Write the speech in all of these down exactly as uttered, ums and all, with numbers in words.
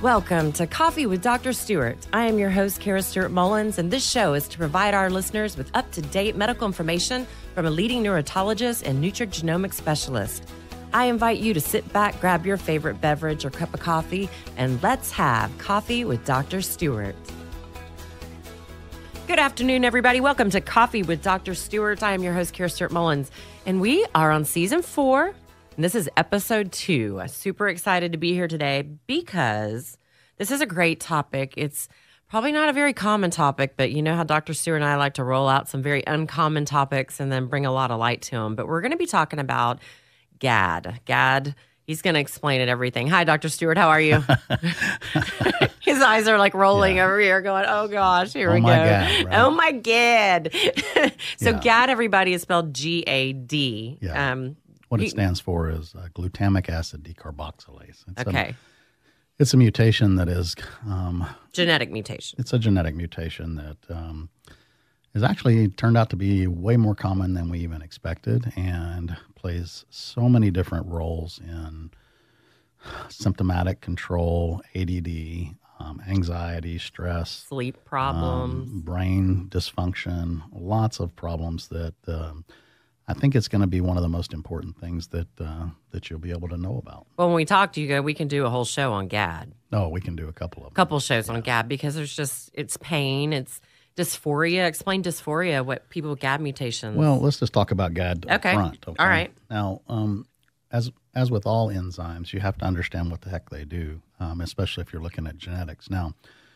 Welcome to Coffee with Doctor Stewart. I am your host, Kara Stewart Mullins, and this show is to provide our listeners with up-to-date medical information from a leading neurologist and nutrigenomic specialist. I invite you to sit back, grab your favorite beverage or cup of coffee, and let's have Coffee with Doctor Stewart. Good afternoon, everybody. Welcome to Coffee with Doctor Stewart. I am your host, Kara Stewart Mullins, and we are on season four. And this is episode two. I'm super excited to be here today because this is a great topic. It's probably not a very common topic, but you know how Doctor Stewart and I like to roll out some very uncommon topics and then bring a lot of light to them. But we're going to be talking about G A D. G A D, he's going to explain it everything. Hi, Doctor Stewart. How are you? His eyes are like rolling yeah. over here going, oh, gosh, here oh we my go. God, right? Oh, my God. so yeah. G A D, everybody, is spelled G A D. Yeah. Um, What it stands for is uh, glutamic acid decarboxylase. It's okay. A, it's a mutation that is... Um, genetic mutation. It's a genetic mutation that um, is actually turned out to be way more common than we even expected and plays so many different roles in symptomatic control, A D D, um, anxiety, stress. Sleep problems. Um, brain dysfunction, lots of problems that... Um, I think it's going to be one of the most important things that uh, that you'll be able to know about. Well, when we talk to you, we can do a whole show on G A D. No, we can do a couple of them. couple shows yeah. on G A D because there's just, it's pain, it's dysphoria. Explain dysphoria, what people with G A D mutations. Well, let's just talk about G A D okay. up front. Okay. All right. Now, um, as as with all enzymes, you have to understand what the heck they do, um, especially if you're looking at genetics. Now,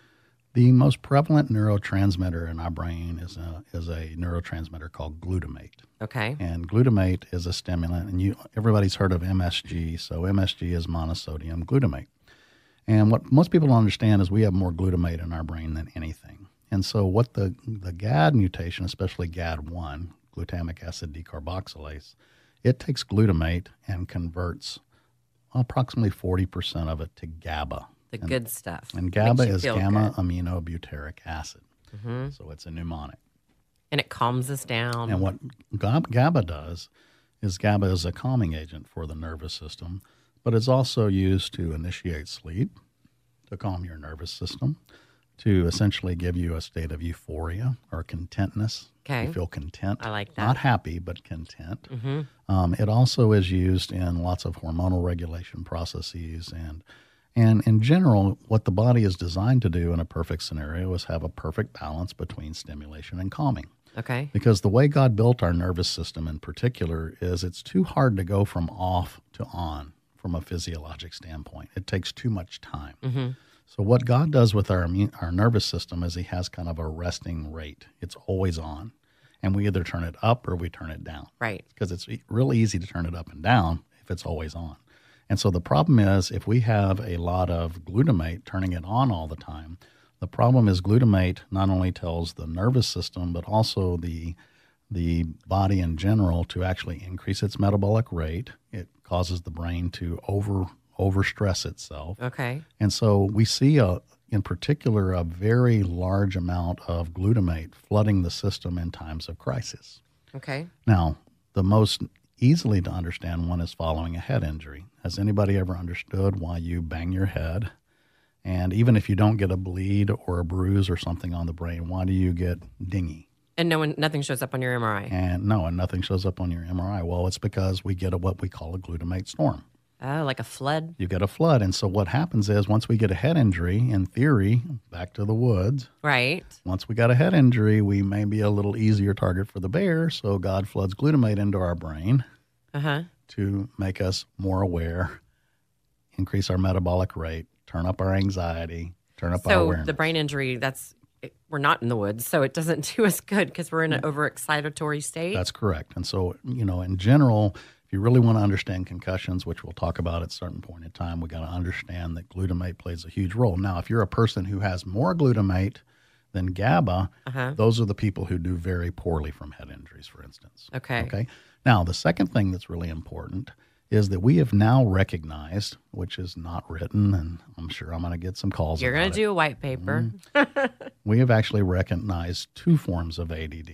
the most prevalent neurotransmitter in our brain is a is a neurotransmitter called glutamate. Okay. And glutamate is a stimulant, and you everybody's heard of M S G. So M S G is monosodium glutamate. And what most people don't understand is we have more glutamate in our brain than anything. And so what the the G A D mutation, especially G A D one, glutamic acid decarboxylase, it takes glutamate and converts approximately forty percent of it to GABA. The and, good stuff. And GABA is good. gamma-aminobutyric acid. Mm-hmm. So it's a mnemonic. And it calms us down. And what GABA does is GABA is a calming agent for the nervous system, but it's also used to initiate sleep, to calm your nervous system, to essentially give you a state of euphoria or contentness. Okay. You feel content. I like that. Not happy, but content. Mm-hmm. Um, it also is used in lots of hormonal regulation processes and And in general, what the body is designed to do in a perfect scenario is have a perfect balance between stimulation and calming. Okay. Because the way God built our nervous system in particular is it's too hard to go from off to on from a physiologic standpoint. It takes too much time. Mm-hmm. So what God does with our immune, our nervous system is he has kind of a resting rate. It's always on. And we either turn it up or we turn it down. Right. Because it's really easy to turn it up and down if it's always on. And so the problem is if we have a lot of glutamate turning it on all the time, the problem is glutamate not only tells the nervous system, but also the the body in general to actually increase its metabolic rate. It causes the brain to over overstress itself. Okay. And so we see, a, in particular, a very large amount of glutamate flooding the system in times of crisis. Okay. Now, the most easily to understand one is following a head injury. Has anybody ever understood why you bang your head? And even if you don't get a bleed or a bruise or something on the brain, why do you get dingy? And no one, nothing shows up on your M R I? And no, and nothing shows up on your M R I. Well, it's because we get a, what we call a glutamate storm. Oh, like a flood? You get a flood. And so what happens is once we get a head injury, in theory, back to the woods. Right. Once we got a head injury, we may be a little easier target for the bear. So God floods glutamate into our brain uh-huh. to make us more aware, increase our metabolic rate, turn up our anxiety, turn up so our awareness. So the brain injury, that's we're not in the woods, so it doesn't do us good because we're in an overexcitatory state. That's correct. And so, you know, in general, if you really want to understand concussions, which we'll talk about at a certain point in time, we got to understand that glutamate plays a huge role. Now, if you're a person who has more glutamate than GABA, uh-huh. those are the people who do very poorly from head injuries, for instance. Okay. Okay. Now, the second thing that's really important is that we have now recognized, which is not written, and I'm sure I'm going to get some calls You're about going to it. do a white paper. Mm-hmm. We have actually recognized two forms of A D D.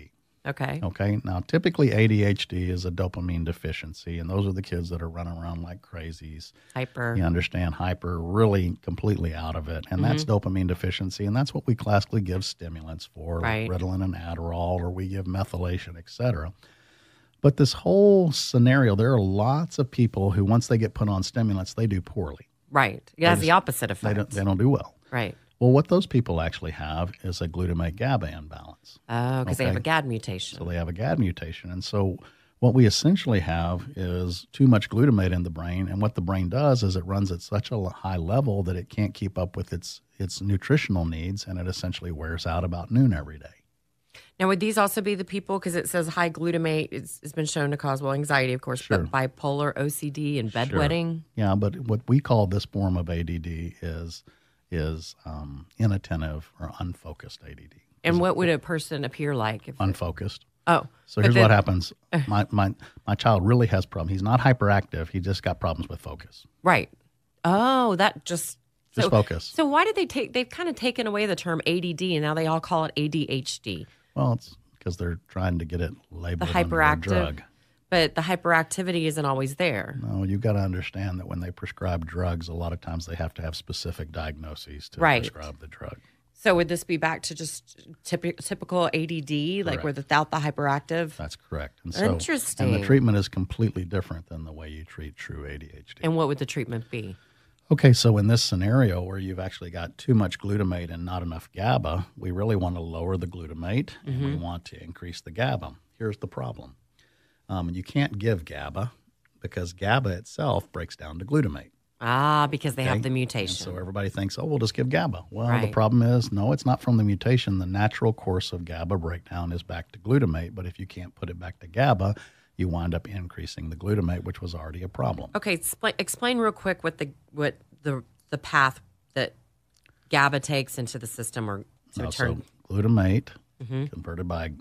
Okay. Okay. Now, typically A D H D is a dopamine deficiency, and those are the kids that are running around like crazies. Hyper. You understand? Hyper, really completely out of it. And Mm-hmm. that's dopamine deficiency, and that's what we classically give stimulants for, Right. like Ritalin and Adderall, or we give methylation, et cetera. But this whole scenario, there are lots of people who, once they get put on stimulants, they do poorly. Right. It has just- the opposite They effect. don't, they don't do well. Right. Well, what those people actually have is a glutamate GABA imbalance. Oh, because they have Okay. a G A D mutation. So they have a G A D mutation. And so what we essentially have is too much glutamate in the brain. And what the brain does is it runs at such a high level that it can't keep up with its, its nutritional needs, and it essentially wears out about noon every day. Now, would these also be the people, because it says high glutamate, it's, it's been shown to cause, well, anxiety, of course, Sure. but bipolar, O C D, and Sure. bedwetting? Yeah, but what we call this form of A D D is is um, inattentive or unfocused A D D. And what would a person appear like? If Unfocused. Oh. So but here's then- what happens. My, my my child really has problems. He's not hyperactive. He just got problems with focus. Right. Oh, that just... Just so, focus. So why did they take, they've kind of taken away the term A D D, and now they all call it A D H D. Well, it's because they're trying to get it labeled The under a hyperactive. drug. But the hyperactivity isn't always there. No, you've got to understand that when they prescribe drugs, a lot of times they have to have specific diagnoses to Right. prescribe the drug. So would this be back to just typi- typical A D D, like Correct. without the hyperactive? That's correct. And so, Interesting. And the treatment is completely different than the way you treat true A D H D. And what would the treatment be? Okay, so in this scenario where you've actually got too much glutamate and not enough GABA, we really want to lower the glutamate and we want to increase the GABA. Here's the problem. Um, you can't give GABA because GABA itself breaks down to glutamate. Ah, because they have Okay? the And mutation. so everybody thinks, oh, we'll just give GABA. Well, Right. the problem is, no, it's not from the mutation. The natural course of GABA breakdown is back to glutamate, but if you can't put it back to GABA, you wind up increasing the glutamate, which was already a problem. Okay, explain, explain real quick what the what the the path that GABA takes into the system, or to Now, turn. so glutamate Mm-hmm. converted by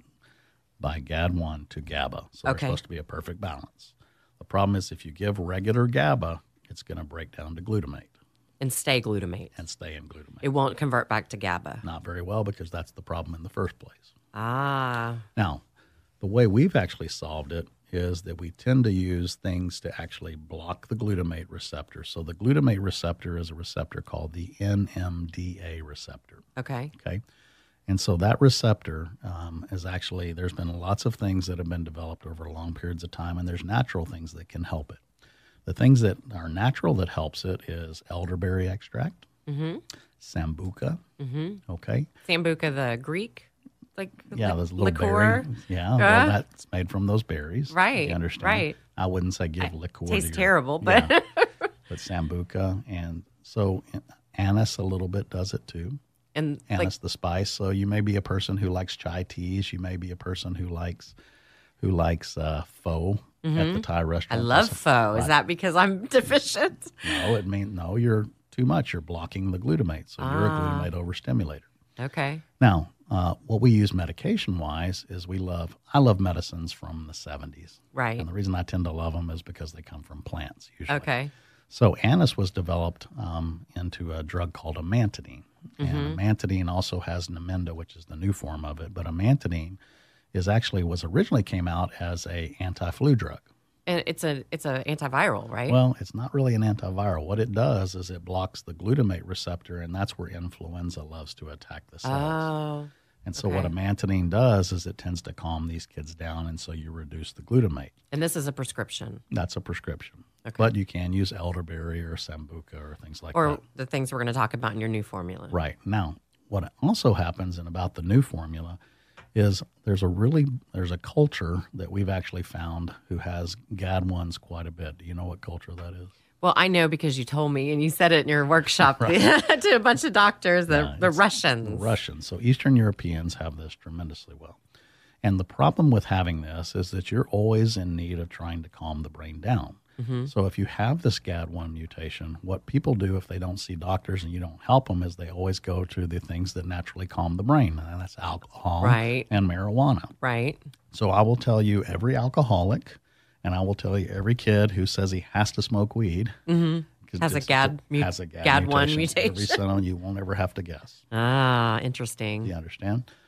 by G A D one to GABA. So Okay. they're supposed to be a perfect balance. The problem is if you give regular GABA, it's going to break down to glutamate and stay glutamate. and stay in glutamate. It won't convert back to GABA. Not very well, because that's the problem in the first place. Ah, Now, the way we've actually solved it is that we tend to use things to actually block the glutamate receptor. So the glutamate receptor is a receptor called the N M D A receptor. okay. Okay. And so that receptor um, is actually, there's been lots of things that have been developed over long periods of time, and there's natural things that can help it. The things that are natural that helps it is elderberry extract, Mm-hmm. sambuca, Mm-hmm. okay? Sambuca, the Greek, like Yeah, li- those little liqueur. berry. Yeah, Uh. well, that's made from those berries. Right, You understand? right. I wouldn't say give liqueur. to Tastes your- terrible, but yeah, but sambuca, and so anise a little bit does it too. and Anise, like the spice. So you may be a person who likes chai teas. You may be a person who likes who likes uh, pho at the Thai I restaurant. love That's- pho. Is right. that because I'm deficient? No, it means no. You're too much. You're blocking the glutamate, so you're a Ah. glutamate overstimulator. Okay. Now, uh, what we use medication-wise is we love. I love medicines from the seventies, Right. and the reason I tend to love them is because they come from plants usually. Okay. So anise was developed um, into a drug called amantadine. And amantadine also has Namenda, which is the new form of it. But amantadine is actually was originally came out as a anti-flu drug. And it's a it's a antiviral, right? Well, it's not really an antiviral. What it does is it blocks the glutamate receptor, and that's where influenza loves to attack the cells. oh. and so what okay. amantadine does is it tends to calm these kids down, and so you reduce the glutamate. And this is a prescription. That's a prescription. Okay. But you can use elderberry or sambuca or things like Or that. the things we're going to talk about in your new formula. Right. Now, what also happens in about the new formula is there's a really there's a culture that we've actually found who has G A D ones quite a bit. Do you know what culture that is? Well, I know because you told me and you said it in your workshop to a bunch of doctors, the, Yeah, the it's Russians. The Russians. So Eastern Europeans have this tremendously well. And the problem with having this is that you're always in need of trying to calm the brain down. Mm-hmm. So if you have this G A D one mutation, what people do if they don't see doctors and you don't help them is they always go to the things that naturally calm the brain, and that's alcohol Right. and marijuana. Right. So I will tell you every alcoholic, and I will tell you every kid who says he has to smoke weed Mm-hmm. 'cause Has a it's- G A D mu- has a G A D, G A D one mutation. Every mutation. son you won't ever have to guess. Ah, interesting. You understand?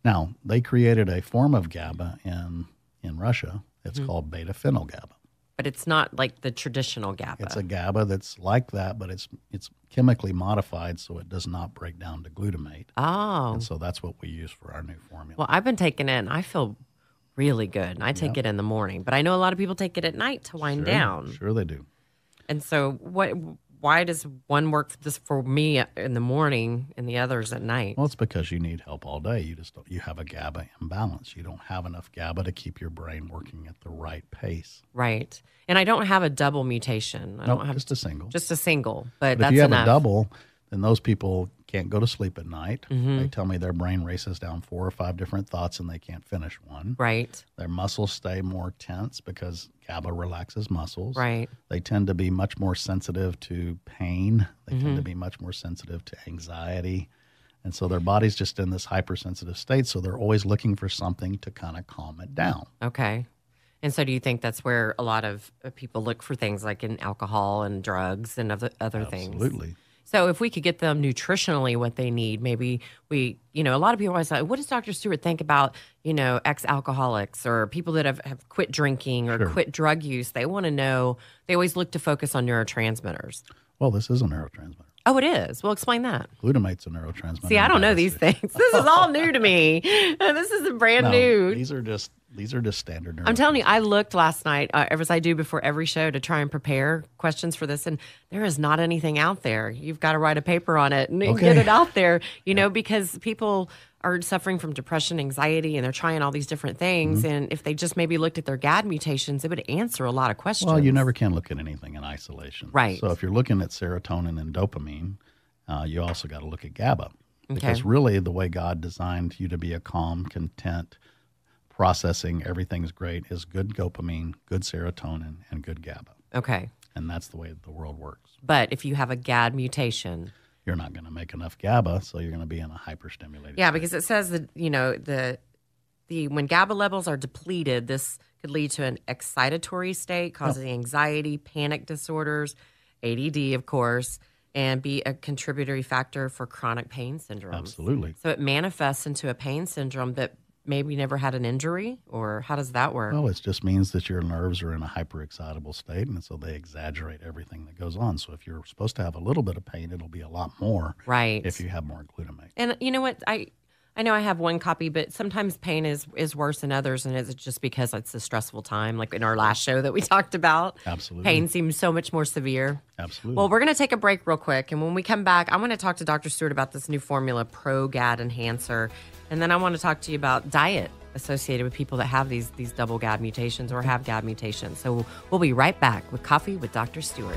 Now, they created a form of GABA in, in Russia. It's Mm-hmm. called beta-phenyl GABA. But it's not like the traditional GABA. It's a GABA that's like that, but it's it's chemically modified so it does not break down to glutamate. Oh. And so that's what we use for our new formula. Well, I've been taking it, and I feel really good. And I take Yep. it in the morning. But I know a lot of people take it at night to wind Sure, down. Sure they do. And so what? Why does one work this for me in the morning and the others at night? Well, it's because you need help all day. You just don't, you have a GABA imbalance. You don't have enough GABA to keep your brain working at the right pace. Right. And I don't have a double mutation. I No, don't have just a single. just a single, but, But that's if you have enough. a double, then those people can't go to sleep at night. Mm-hmm. They tell me their brain races down four or five different thoughts and they can't finish one. Right. Their muscles stay more tense because GABA relaxes muscles. Right. They tend to be much more sensitive to pain. They Mm-hmm. tend to be much more sensitive to anxiety. And so their body's just in this hypersensitive state, so they're always looking for something to kind of calm it down. Okay. And so do you think that's where a lot of uh, people look for things like in alcohol and drugs and other other things? Absolutely. So if we could get them nutritionally what they need, maybe we, you know, a lot of people always say, what does Doctor Stewart think about, you know, ex-alcoholics or people that have, have quit drinking or Sure. quit drug use? They want to know, they always look to focus on neurotransmitters. Well, this is a neurotransmitter. Oh, it is. Well, explain that. Glutamate's a neurotransmitter. See, I don't know Beta these six. things. This is all new to me. This is brand No, new. These are just these are just standard neurotransmitters. I'm telling you, I looked last night, uh, as I do before every show, to try and prepare questions for this, and there is not anything out there. You've got to write a paper on it and Okay. get it out there, you know, because people are suffering from depression, anxiety, and they're trying all these different things. Mm-hmm. And if they just maybe looked at their G A D mutations, it would answer a lot of questions. Well, you never can look at anything in isolation. Right. So if you're looking at serotonin and dopamine, uh, you also got to look at GABA. Okay. Because really the way God designed you to be a calm, content, processing, everything's great, is good dopamine, good serotonin, and good GABA. Okay. And that's the way the world works. But if you have a G A D mutation, You're not going to make enough GABA, so you're going to be in a hyperstimulated yeah, state. because it says that, you know, the the when GABA levels are depleted, this could lead to an excitatory state, causing anxiety, panic disorders, A D D, of course, and be a contributory factor for chronic pain syndromes. Absolutely. So it manifests into a pain syndrome that maybe never had an injury, or how does that work? Well, it just means that your nerves are in a hyperexcitable state, and so they exaggerate everything that goes on. So if you're supposed to have a little bit of pain, it'll be a lot more Right. if you have more glutamate. And you know what? I I know I have one copy, but sometimes pain is is worse than others, and it's just because it's a stressful time, like in our last show that we talked about. Absolutely. Pain seems so much more severe. Absolutely. Well, we're going to take a break real quick, and when we come back, I want to talk to Doctor Stewart about this new formula, Pro G A D Enhancer, and then I want to talk to you about diet associated with people that have these these double G A D mutations or have G A D mutations. So we'll be right back with Coffee with Doctor Stewart.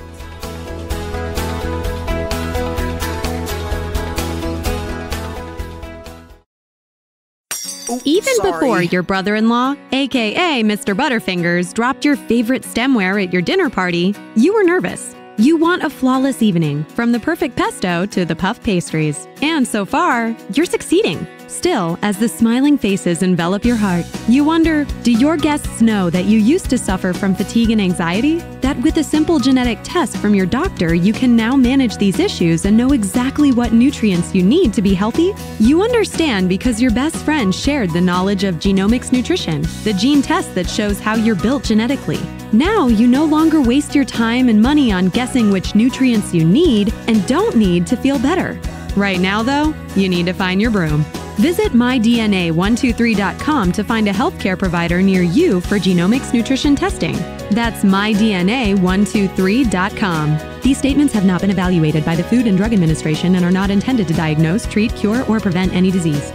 Even before your brother-in-law, aka Mister Butterfingers, dropped your favorite stemware at your dinner party, you were nervous. You want a flawless evening, from the perfect pesto to the puff pastries. And so far, you're succeeding. Still, as the smiling faces envelop your heart, you wonder, do your guests know that you used to suffer from fatigue and anxiety? That with a simple genetic test from your doctor, you can now manage these issues and know exactly what nutrients you need to be healthy? You understand because your best friend shared the knowledge of genomics nutrition, the gene test that shows how you're built genetically. Now you no longer waste your time and money on guessing which nutrients you need and don't need to feel better. Right now, though, you need to find your broom. Visit my D N A one two three dot com to find a healthcare provider near you for genomics nutrition testing. That's my D N A one two three dot com. These statements have not been evaluated by the Food and Drug Administration and are not intended to diagnose, treat, cure, or prevent any disease.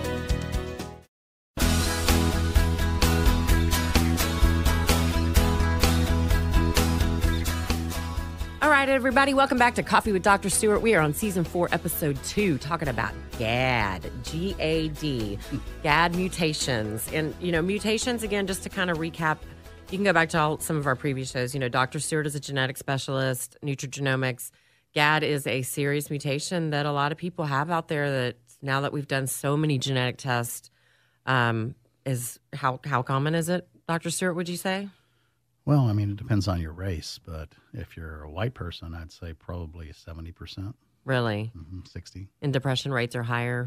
All right, everybody, welcome back to Coffee with Doctor Stewart. We are on season four, episode two, talking about G A D, G A D, G A D mutations. And, you know, mutations, again, just to kind of recap, you can go back to all, some of our previous shows. You know, Doctor Stewart is a genetic specialist, nutrigenomics. G A D is a serious mutation that a lot of people have out there that now that we've done so many genetic tests, um, is how, how common is it, Doctor Stewart, would you say? Well, I mean, it depends on your race, but if you're a white person, I'd say probably seventy percent, Really? mm-hmm, sixty. And depression rates are higher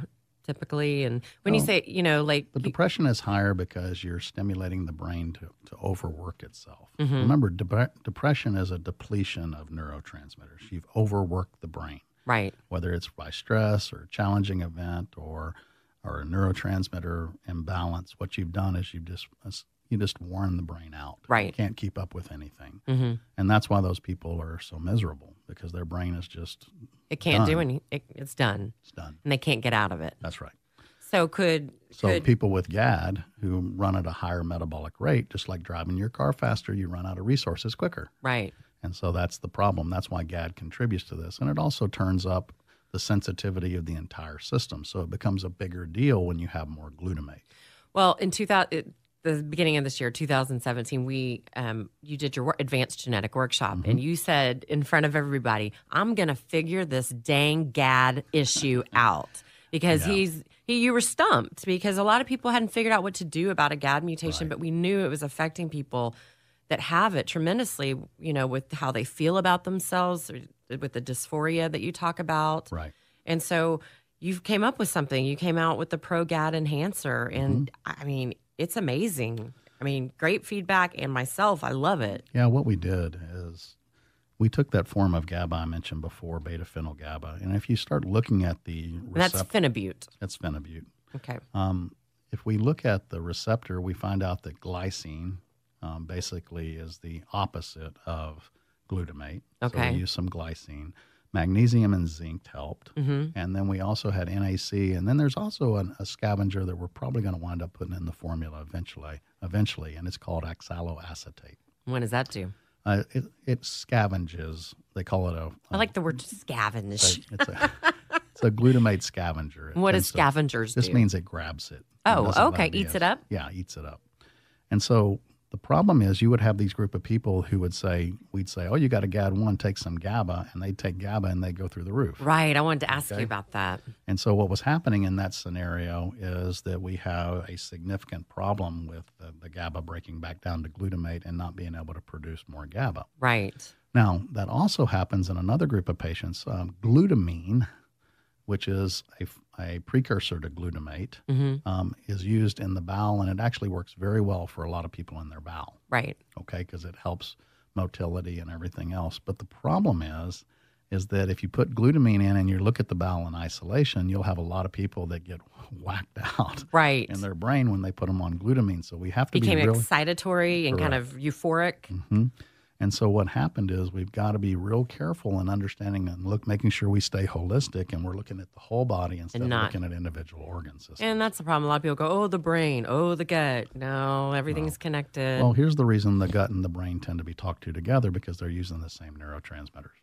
typically? And when you Oh, say, you know, like The you- depression is higher because you're stimulating the brain to, to overwork itself. Mhm. Remember, de- depression is a depletion of neurotransmitters. You've overworked the brain, right, whether it's by stress or a challenging event or or a neurotransmitter imbalance. What you've done is you've just you just worn the brain out. Right. You can't keep up with anything, hmm and that's why those people are so miserable because their brain is just it can't do done. any. It, it's done, It's done. and they can't get out of it. That's right. So could So could people with G A D who run at a higher metabolic rate, just like driving your car faster, you run out of resources quicker. right. And so that's the problem. That's why G A D contributes to this. And it also turns up the sensitivity of the entire system. So it becomes a bigger deal when you have more glutamate. Well, in two thousand, it, the beginning of this year, two thousand seventeen, we um, you did your wor- advanced genetic workshop, Mm-hmm. and you said in front of everybody, "I'm going to figure this dang G A D issue out." Because Yeah. he's he, you were stumped because a lot of people hadn't figured out what to do about a G A D mutation, Right. but we knew it was affecting people that have it tremendously. You know, with how they feel about themselves, or with the dysphoria that you talk about. Right. And so you came up with something. You came out with the Pro G A D enhancer, and Mm-hmm. I mean, it's amazing. I mean, great feedback, and myself, I love it. Yeah, what we did is we took that form of GABA I mentioned before, beta-phenyl GABA. And if you start looking at the And that's receptor, phenibute. that's phenibute. Okay. Um, if we look at the receptor, we find out that glycine um, basically is the opposite of glutamate. So Okay. we use some glycine. Magnesium and zinc helped. Mm-hmm. And then we also had N A C. And then there's also an, a scavenger that we're probably going to wind up putting in the formula eventually, eventually, and it's called oxaloacetate. What does that do? Uh, it, it scavenges. They call it a. I like the word scavenge. It's a, it's a glutamate scavenger. It What does tends to- scavengers This do? means it grabs it. It Oh, doesn't let okay. be Eats as- it up? Yeah, eats it up. And so the problem is you would have these group of people who would say, we'd say, oh, you got a G A D one, take some GABA, and they'd take GABA and they go through the roof. Right. I wanted to ask Okay. you about that. And so what was happening in that scenario is that we have a significant problem with the, the GABA breaking back down to glutamate and not being able to produce more GABA. Right. Now, that also happens in another group of patients. Um, glutamine, which is a, a precursor to glutamate, Mm-hmm. um, is used in the bowel, and it actually works very well for a lot of people in their bowel, Right. okay, because it helps motility and everything else. But the problem is, is that if you put glutamine in and you look at the bowel in isolation, you'll have a lot of people that get whacked out Right. in their brain when they put them on glutamine. So we have to Became be really excitatory and kind of euphoric. hmm And so what happened is we've got to be real careful in understanding and look, making sure we stay holistic and we're looking at the whole body instead And of not- looking at individual organ systems. And that's the problem. A lot of people go, oh, the brain, oh, the gut. No, everything's connected. Well, here's the reason the gut and the brain tend to be talked to together because they're using the same neurotransmitters.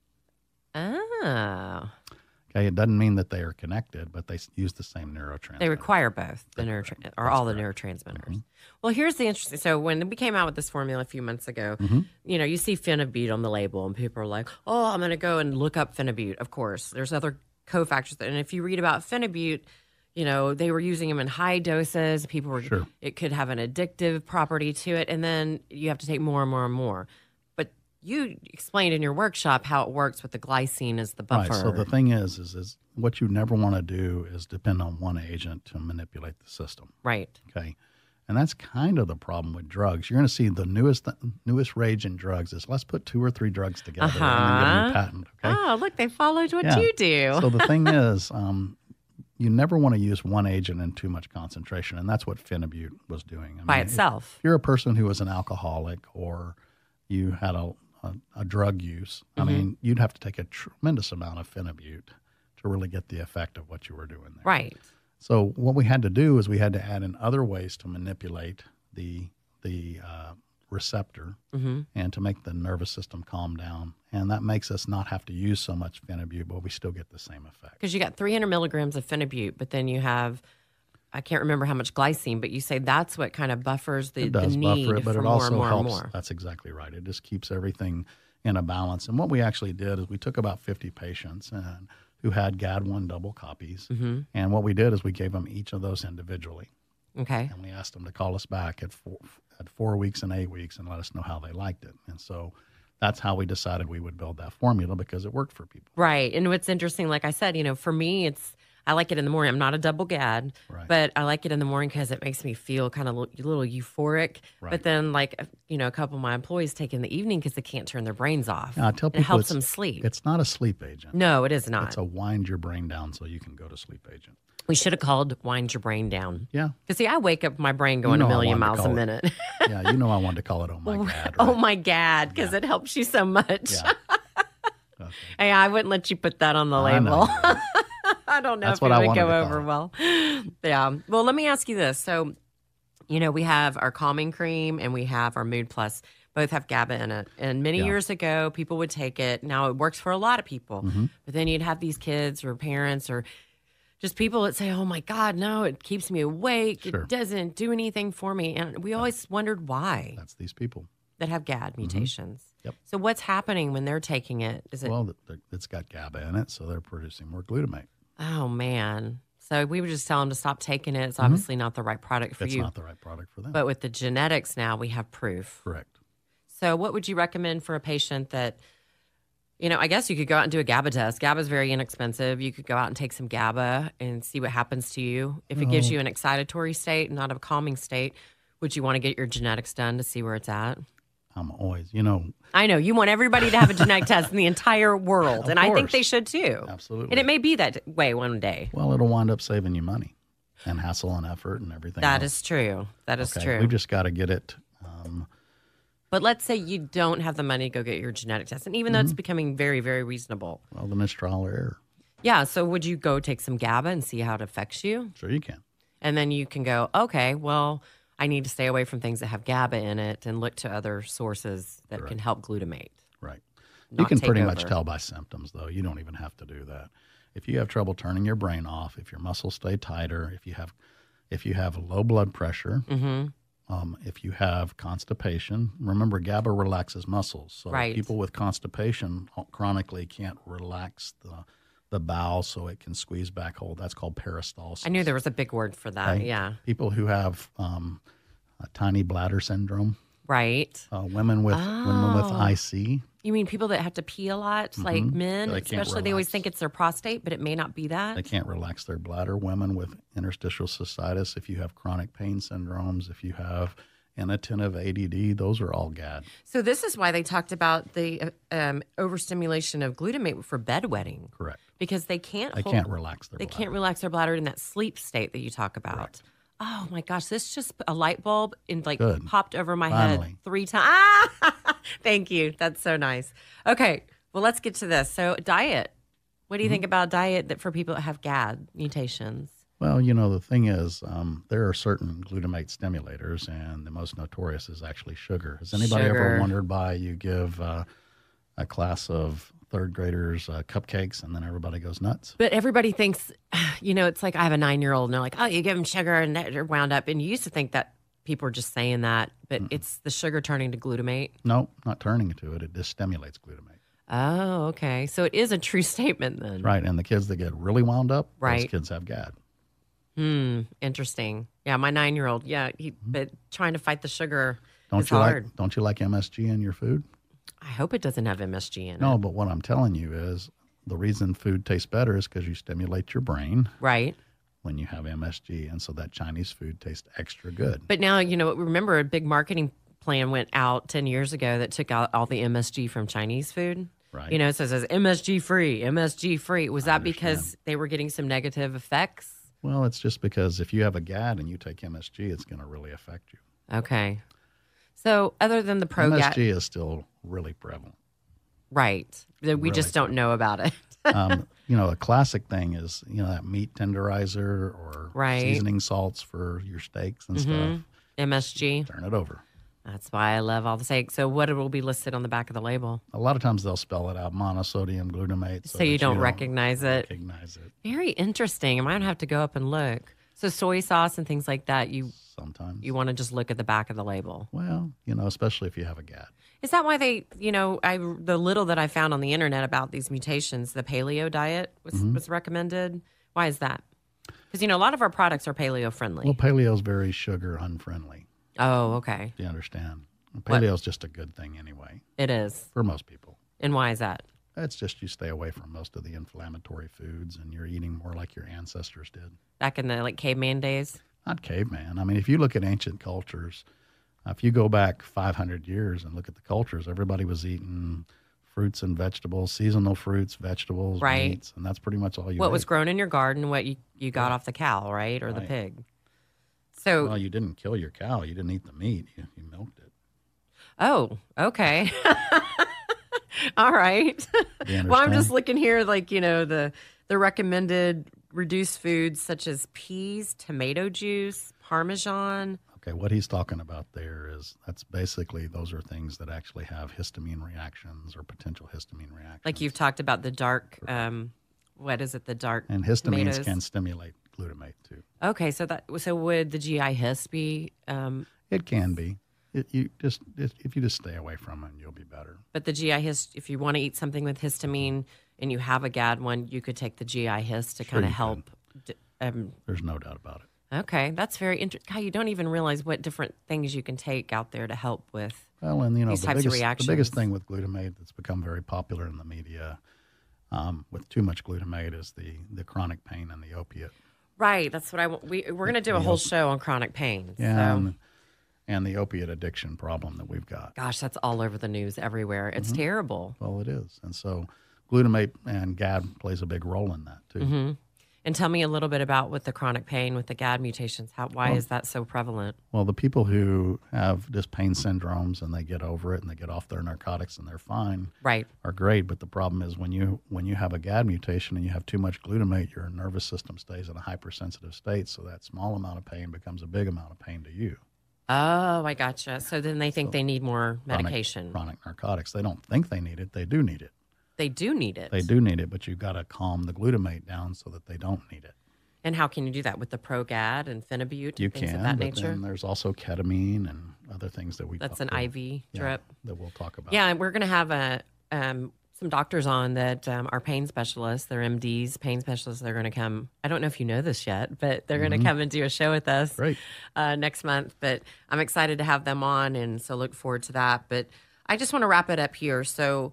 Oh. Okay, it doesn't mean that they are connected, but they s- use the same neurotransmitter. They require both the That's neurotra- correct. or That's all the correct. neurotransmitters. Mhm. Well, here's the interesting. So when we came out with this formula a few months ago, Mhm. you know, you see phenibute on the label, and people are like, "Oh, I'm going to go and look up phenibute." Of course, there's other cofactors, and if you read about phenibute, you know, they were using them in high doses. People were. Sure. It could have an addictive property to it, and then you have to take more and more and more. But you explained in your workshop how it works with the glycine as the buffer. Right. So the thing is, is, is what you never want to do is depend on one agent to manipulate the system. Right. Okay. And that's kind of the problem with drugs. You're going to see the newest newest rage in drugs is let's put two or three drugs together and then get a Uh-huh. new patent. Okay. Oh, look, they followed what Yeah. you do. So the thing is, um, you never want to use one agent in too much concentration, and that's what phenibute was doing. I By mean, if- itself. If you're a person who was an alcoholic or you had a, a, a drug use, I Mm-hmm. mean, you'd have to take a tremendous amount of phenibute to really get the effect of what you were doing there. Right. So what we had to do is we had to add in other ways to manipulate the the uh, receptor Mm-hmm. and to make the nervous system calm down, and that makes us not have to use so much phenibute, but we still get the same effect. Because you got three hundred milligrams of phenibute, but then you have, I can't remember how much glycine, but you say that's what kind of buffers the, It the does need buffer it, but for it more also and more helps. and more. That's exactly right. It just keeps everything in a balance. And what we actually did is we took about fifty patients and who had G A D one double copies, Mm-hmm. and what we did is we gave them each of those individually, Okay. and we asked them to call us back at four, at four weeks and eight weeks and let us know how they liked it. And so that's how we decided we would build that formula because it worked for people. Right. And what's interesting, like I said, you know, for me, it's, I like it in the morning. I'm not a double G A D, Right. but I like it in the morning because it makes me feel kind of a little euphoric. Right. But then, like, you know, a couple of my employees take it in the evening because they can't turn their brains off. Now, I tell And people it helps it's- them sleep. It's not a sleep agent. No, it is not. It's a wind your brain down so you can go to sleep agent. We should have called Wind Your Brain Down. Yeah. Because, see, I wake up my brain going You know a I million wanted to miles a call it- minute. Yeah, you know I wanted to call it Oh My God. Right? Oh, my God, because Yeah. it helps you so much. Yeah. Okay. Hey, I wouldn't let you put that on the I know label. you would. I don't know That's if what it I would wanted go to call over it. well. Yeah. Well, let me ask you this. So, you know, we have our calming cream and we have our Mood Plus. Both have GABA in it. And many Yeah. years ago, people would take it. Now, it works for a lot of people. Mm-hmm. But then you'd have these kids or parents or just people that say, oh, my God, no, it keeps me awake. Sure. It doesn't do anything for me. And we always wondered why That's these people. that have G A D mutations. Yep. So what's happening when they're taking it? Is it, Well, th- th- it's got GABA in it, so they're producing more glutamate. oh, man. So we would just tell them to stop taking it. It's obviously not the right product for It's you. not the right product for them. But with the genetics now, we have proof. Correct. So what would you recommend for a patient that, you know, I guess you could go out and do a GABA test. GABA is very inexpensive. You could go out and take some GABA and see what happens to you. If it gives No. you an excitatory state, not a calming state, would you want to get your genetics done to see where it's at? I'm always, you know, I know you want everybody to have a genetic test in the entire world, Of and I think course. they should too. absolutely. And it may be that way one day. Well, it'll wind up saving you money and hassle and effort and everything That else. is true. That is Okay, true. We've just got to get it. Um, But let's say you don't have the money to go get your genetic test, and even though Mm-hmm. it's becoming very, very reasonable. well, then it's trial or error. Yeah, so would you go take some GABA and see how it affects you? Sure, you can. And then you can go, okay, well, I need to stay away from things that have GABA in it and look to other sources that can Correct. help glutamate. Right. You Not can take pretty much over. tell by symptoms, though. You don't even have to do that. If you have trouble turning your brain off, if your muscles stay tighter, if you have, if you have low blood pressure, Mm-hmm. um, if you have constipation, remember GABA relaxes muscles. So Right. people with constipation chronically can't relax the the bowel so it can squeeze back whole. That's called peristalsis. I knew there was a big word for that. Okay? Yeah. People who have um, a tiny bladder syndrome, Right. uh, women with women with Oh. I C. You mean people that have to pee a lot, like men, They can't especially? They always relax. think it's their prostate, but it may not be that. They can't relax their bladder. Women with interstitial cystitis, if you have chronic pain syndromes, if you have inattentive A D D, those are all G A D. So this is why they talked about the uh, um, overstimulation of glutamate for bedwetting, Correct. because they can't. They hold- can't relax their They bladder. can't relax their bladder in that sleep state that you talk about. Correct. Oh my gosh, this just a light bulb and like Good. popped over my Finally. head three times. Ah! Thank you. That's so nice. Okay, well let's get to this. So diet. What do you Mm-hmm. think about diet that for people that have G A D mutations? Well, you know, the thing is, um, there are certain glutamate stimulators, and the most notorious is actually sugar. Has anybody Sugar. ever wondered why you give uh, a class of third graders uh, cupcakes and then everybody goes nuts? But everybody thinks, you know, it's like I have a nine-year-old and they're like, oh, you give them sugar and they're wound up. And you used to think that people were just saying that, but it's the sugar turning to glutamate. No, not turning to it. It just stimulates glutamate. Oh, okay. So it is a true statement then. Right, and the kids that get really wound up, Right. those kids have G A D. Hmm. Interesting. Yeah, my nine-year-old. Yeah, he, but trying to fight the sugar Don't is you hard. like? Don't you like M S G in your food? I hope it doesn't have M S G in No, it. but what I'm telling you is the reason food tastes better is because you stimulate your brain Right. when you have M S G, and so that Chinese food tastes extra good. But now, you know, remember a big marketing plan went out ten years ago that took out all the M S G from Chinese food. Right. You know, so it says M S G free, M S G free. Was I that because they were getting some negative effects? Well, it's just because if you have a G A D and you take M S G, it's going to really affect you. Okay. So other than the pro M S G A D, G is still really prevalent. right. We Really just don't know about it. Um, you know, a classic thing is, you know, that meat tenderizer or Right. seasoning salts for your steaks and stuff. M S G. Turn it over. That's why I love all the steak. So what will be listed on the back of the label? A lot of times they'll spell it out, monosodium glutamate. So, that you don't recognize it. recognize it Very interesting. I might have to go up and look. So soy sauce and things like that, you sometimes. you want to just look at the back of the label. Well, you know, especially if you have a G A D. Is that why they, you know, I the little that I found on the internet about these mutations, the paleo diet was, Mm-hmm. was recommended? Why is that? Because, you know, a lot of our products are paleo friendly. Well, paleo is very sugar unfriendly. Oh, okay. Do you understand? Paleo is just a good thing anyway It is. for most people. And why is that? It's just you stay away from most of the inflammatory foods, and you're eating more like your ancestors did. Back in the like caveman days? Not caveman. I mean, if you look at ancient cultures, uh, if you go back five hundred years and look at the cultures, everybody was eating fruits and vegetables, seasonal fruits, vegetables, right. meats, and that's pretty much all you What ate. was grown in your garden, what you, you got Yeah. off the cow, right? Or Right. the pig. So, Well, you didn't kill your cow. You didn't eat the meat. You, you milked it. oh, okay. All right. Do you Well, I'm just understand? looking here, like, you know, the, the recommended reduced foods such as peas, tomato juice, Parmesan. Okay, what he's talking about there is that's basically those are things that actually have histamine reactions or potential histamine reactions. Like you've talked about the dark, um, what is it, the dark and histamines tomatoes. can stimulate glutamate too. Okay, so that so would the G I His be, um, It can be. It, you just it, if you just stay away from it, you'll be better. but the G I His, if you want to eat something with histamine and you have a G A D one, you could take the G I His to Sure kind of you help. d- Um, There's no doubt about it. okay, that's very interesting. God, you don't even realize what different things you can take out there to help with. Well, and you know These the types of biggest the reactions. biggest thing with glutamate that's become very popular in the media um, with too much glutamate is the the chronic pain and the opiate. Right, that's what I want. We, we're going to do a The whole op- show on chronic pain. Yeah, So, and, and the opiate addiction problem that we've got. gosh, that's all over the news everywhere. It's Mm-hmm. terrible. Well, it is, and so glutamate and G A D plays a big role in that too. Mm-hmm. And tell me a little bit about with the chronic pain, with the G A D mutations. How why Well- is that so prevalent? Well, the people who have just pain syndromes and they get over it and they get off their narcotics and they're fine Right. are great. But the problem is when you when you have a G A D mutation and you have too much glutamate, your nervous system stays in a hypersensitive state. So that small amount of pain becomes a big amount of pain to you. Oh, I gotcha. So then they think So they need more Chronic- medication. Chronic, narcotics. They don't think they need it. They do need it. They do need it. They do need it, but you've got to calm the glutamate down so that they don't need it. And how can you do that with the Pro-G A D and Phenibut You and things can, of that but nature? then there's also ketamine and other things that we That's talk an about. I V Yeah, drip. that we'll talk about. Yeah, and we're going to have a um, some doctors on that um, are pain specialists. They're M Ds, pain specialists. They're going to come. I don't know if you know this yet, but they're going to come and do a show with us Great. uh, next month. But I'm excited to have them on, and so look forward to that. But I just want to wrap it up here. So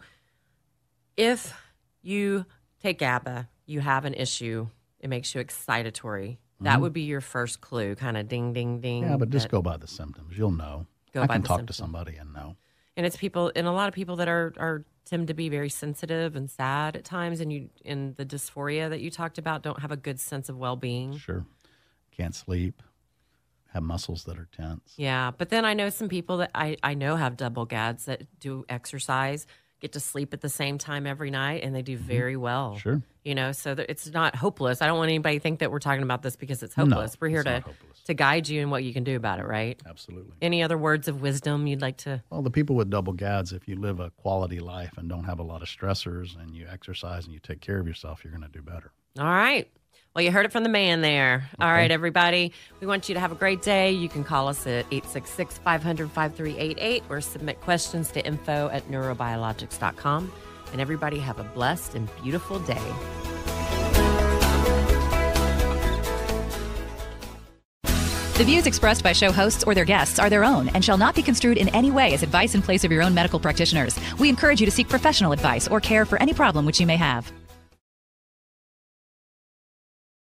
if you take GABA, you have an issue, it makes you excitatory. That would be your first clue, kind of ding, ding, ding. Yeah, but just that- go by the symptoms. You'll know. Go I by can the talk symptoms. to somebody and know. And it's people, and a lot of people that are are tend to be very sensitive and sad at times, and you, in the dysphoria that you talked about, don't have a good sense of well being. Sure. Can't sleep. Have muscles that are tense. Yeah, but then I know some people that I I know have double G A Ds that do exercise, get to sleep at the same time every night, and they do very well. Sure. You know, so that it's not hopeless. I don't want anybody to think that we're talking about this because it's No, hopeless. we're here it's to not hopeless. to guide you in what you can do about it, right? Absolutely. Any other words of wisdom you'd like to? Well, the people with double G A Ds, if you live a quality life and don't have a lot of stressors and you exercise and you take care of yourself, you're going to do better. All right. Well, you heard it from the man there. All right, everybody. We want you to have a great day. You can call us at eight six six, five hundred, five three eight eight or submit questions to info at neurobiologics dot com. And everybody have a blessed and beautiful day. The views expressed by show hosts or their guests are their own and shall not be construed in any way as advice in place of your own medical practitioners. We encourage you to seek professional advice or care for any problem which you may have.